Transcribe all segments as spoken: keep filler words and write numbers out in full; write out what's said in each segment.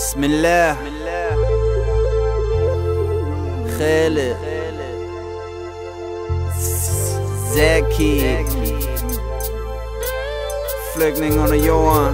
Bismillah Khaled Zaki Flygtning under jorden.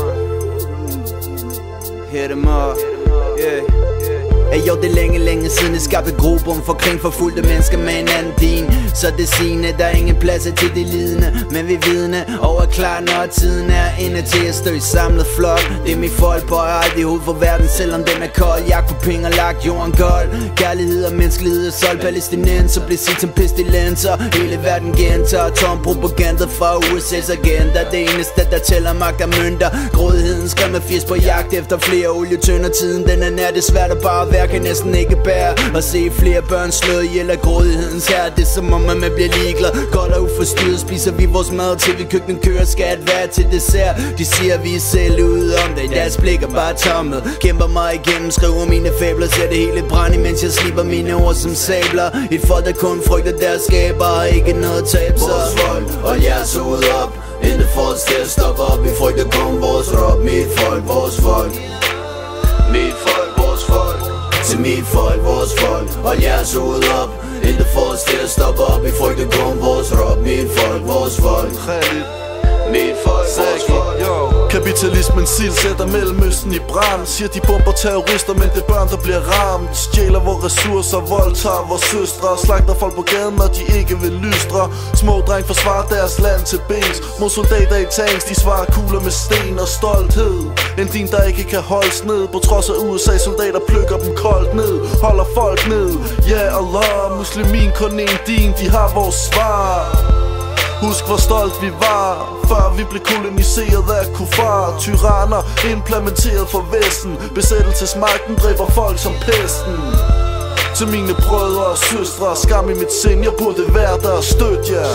Hit them up, yeah. Ey, jo, det er længe, længe siden det skabte grobund for kring forfulgte mennesker med en anden din. Så det sigende, der er ingen plads til de lidende, men vi vidne og er klar, når tiden er inde til at stå i samlet flok. Det er mit folk på aldrig hoved for verden, selvom den er kold. Jagt på penge og lagt jorden gold. Kærlighed og menneskelighed er solgt. Palæstinenser bliver set som pestilenser. Hele verden gentager tom propaganda fra U S A's agenda. Det eneste, der tæller magt og mønter. Grådigheden skræmmer firs på jagt efter flere olietønder. Tiden den er nær, det er svært at bare være, kan næsten ikke bære og se flere børn slået ihjel af grådighedens her. Det er som om man bliver ligeglad. Godt og uforstyrret spiser vi vores mad til vi køkkenet kører skat være til dessert. De siger vi er selv ude om det. Deres blik er bare tommet. Kæmper mig igennem, skriver mine fabler. Ser det hele brænde, mens jeg slipper mine ord som sabler. Et folk der kun frygter deres skaber og ikke noget tab sig. Vores folk og jeres hoved op. Intet for os til at stoppe op. Vi frygter kun vores rop. Mit folk, vores folk. Mit folk, vores folk. Til mit folk, vores folk. Og jeres hoved op. Intet for os til at stoppe op. Vi frygter kun vores rop. Mit folk, vores folk. Mit folk, vores folk. Kapitalismen sild sætter Mellemøsten i brand. Siger de bomber terrorister, men det er børn der bliver ramt. Stjæler vores ressourcer, voldtager vores søstre. Slagter folk på gaden, når de ikke vil lystre. Små dreng forsvarer deres land til bens mod soldater i tanks, de svarer kugler med sten og stolthed. En din der ikke kan holdes ned, på trods af U S A soldater plukker dem koldt ned. Holder folk ned, ja yeah, Allah. Muslimin kun en din, de har vores svar. Husk hvor stolt vi var, før vi blev koloniseret af kuffar. Tyranner implementeret for Vesten. Besættelsesmagten dræber folk som pesten. Til mine brødre og søstre, skam i mit sind, jeg burde være der og støtte jer.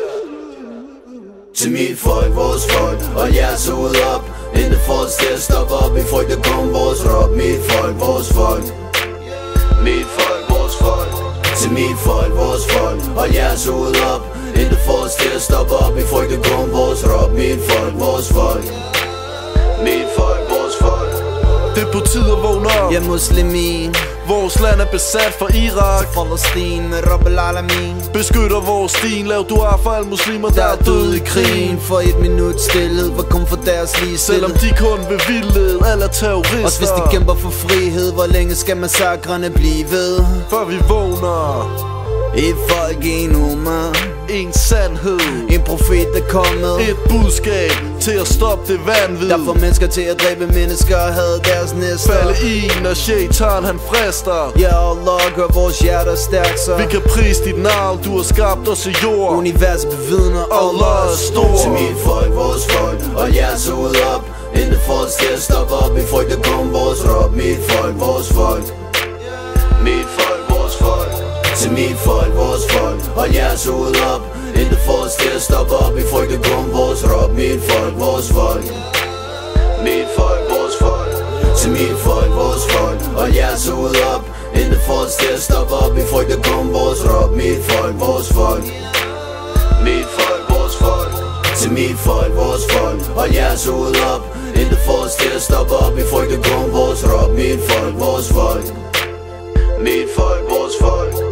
Til mit folk, vores folk, og jeres hoved op. Intet for os til at stoppe op. Vi frygter kun vores rop. Mit folk, vores folk. Mit folk, vores folk. Til mit folk, vores folk, og jeres hoved op. Intet for os til at stoppe op. Vi frygter kun vores rop. Mit folk, vores folk. Mit folk, vores folk. Det er på tid at vågne op. Jeg er muslimin. Vores land er besat for Irak. Så Palæstina med Rabbel Alamin. Beskytter vores din. Lav dua for alle muslimer der er døde i krigen. For et minut stillhed var kun for deres lige. Selvom de kun vil vildlede alle terrorister. Også hvis de kæmper for frihed. Hvor længe skal massakrene blive ved? Før vi vågner. Et folk, en umma. En sandhed. En profet der kommet. Et budskab til at stoppe det vanvid. Der får mennesker til at dræbe mennesker og have deres næster. Falde i, når shaitan han frister. Ja, Allah gør vores hjerter stærk så vi kan prise dit navn, du har skabt os i jord. Universet bevidner, Allah er stor. Til mit folk, vores folk, og jeres hoved op. Intet for os til at stoppe op. Vi frygter kun vores rop. Mit folk, vores folk. Mit folk, vores folk. Til mit folk, vores folk, og jeres hoved op. Intet for os til at stoppe op. Vi frygter kun vores rop. Mit folk, vores folk. Mit folk, vores folk. Til mit folk, vores folk, og jeres hoved op. Intet for os til at stoppe op. Vi frygter kun vores rop. Mit folk, vores folk. Mit folk, vores folk. Til mit folk, vores folk, og jeres hoved op. Intet for os til at stoppe op. Vi frygter kun vores rop. Mit folk, vores folk. Mit folk, vores folk.